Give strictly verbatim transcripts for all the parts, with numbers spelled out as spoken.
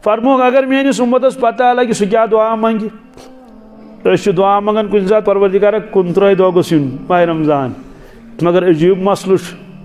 فرموک اگر میانس امتس پتہ لگہ سہ کیا دعا منگہ اس دعا منگان کن سات پروردگار کن ترہ دہ گوس یون ماہ رمضان مگر عجیب مسلہ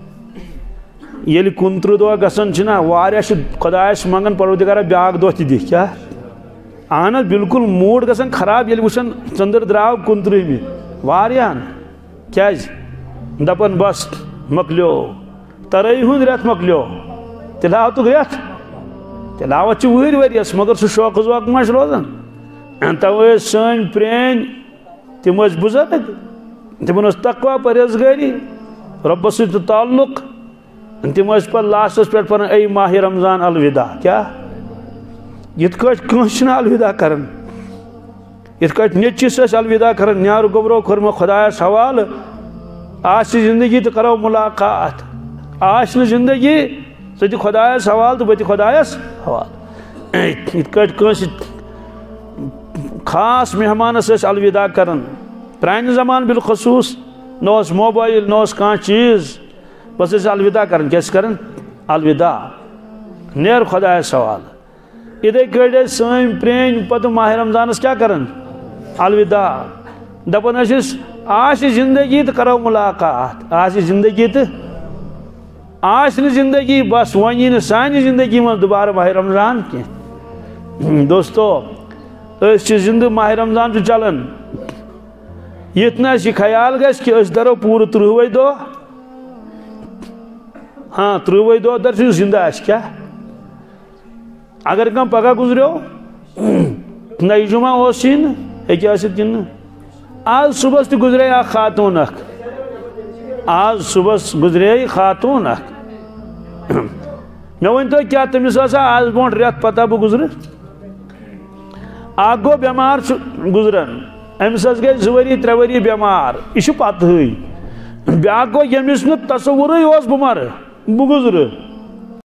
یل کن ترہ دہ گژھان چھنا واریاہ خدایس منگان پروردگار بیاکھ دہ تہ دِ کیا اہن حظ بالکل موڈ گژھان خراب یل وچھان ژندر درٛاو کن ترہمہِ واریاہن کیازِ دپان بس مکلیو ترٲیی ہُنٛد رٮ۪تھ مکلیو تلاوتُک رٮ۪تھ تلاوت چھِ وٕہٕرۍ ؤرِیَس مگر سُہ شوقہٕ ووقہٕ ما چھُ روزان توے ٲسۍ سٲنۍ پرٛٲنۍ تِم ٲسۍ بُزرگ تِمن ٲس تقوا پرہیزگٲری رۄبس سۭتۍ تعلق تِم ٲسۍ پتہٕ لاسٹس پٮ۪ٹھ پران اے ماہِ رمضان الوداع کیٛاہ یِتھ کٲٹھۍ کٲنٛسہِ چھِنہٕ الوداع کران یِتھ کٲٹھۍ نیٚچوِس ٲسۍ الوداع کران نیٛارٕ گوٚبرو کوٚر مےٚ خۄدایس حوالہٕ آسہِ زندگی تہٕ کرو مُلاقات آسہِ نہٕ زندگی ژٕ تہِ خۄدایس حوالہٕ تہٕ بہٕ تہِ خۄدایس حوالہٕ یِتھ کٲٹھۍ کٲنٛسہِ خاص مہمانس ٲسۍ الوداع کران پرانہِ زمانہٕ بالخصوٗص نہ اوس موبایل نہ اوس کانٛہہ چیٖز بس ٲسۍ الوداع کران کیٛاہ ٲسۍ کران الوداع نیر خۄدایس حوالہٕ یِتھے کٲٹھۍ ٲسۍ سٲنۍ پرٛٲنۍ پتہٕ ماہِ رمضانس کیٛاہ کران الوداع دپان ٲسۍ أسۍ آسہِ زندگی تہٕ کرو مُلاقات آسہِ زندگی تہٕ آسہِ نہٕ زندگی بس وۄنۍ یی نہٕ سانہِ زندگی منٛز دُبارٕ ماہِ رمضان کینٛہہ دوستو أسۍ چھِ زندٕ ماہِ رمضان چھُ چلان یِتھ نہٕ اَسہِ یہِ خیال گژھِ کہِ أسۍ درو پوٗرٕ تٕرٛہوے دۄہ ہاں تٕرٛہوے دۄہ در چھُ زندٕ آسہِ کیٛاہ اگر کانٛہہ پگاہ گُزریو نَیہِ جُمعہ اوسٕے نہٕ ہیٚکہِ ٲسِتھ کِنہٕ نہٕ آز صُبحس تہِ گُزرے اکھ خاتوٗن اکھ آز صُبحس گُزرے خاتوٗن اکھ مےٚ ؤنۍتو کیٛاہ تٔمِس ٲسا آز برونٛٹھ رٮ۪تھ پتہ بہٕ گُزرٕ اکھ گوٚو بٮ۪مار چھُ گُزران أمِس حظ گٔے زٕ ؤری ترٛےٚ ؤری بٮ۪مار یہِ چھُ پتہٕے بیٛاکھ گوٚو ییٚمِس نہٕ تصوُرٕے اوس بہٕ مرٕ بہٕ گُزرٕ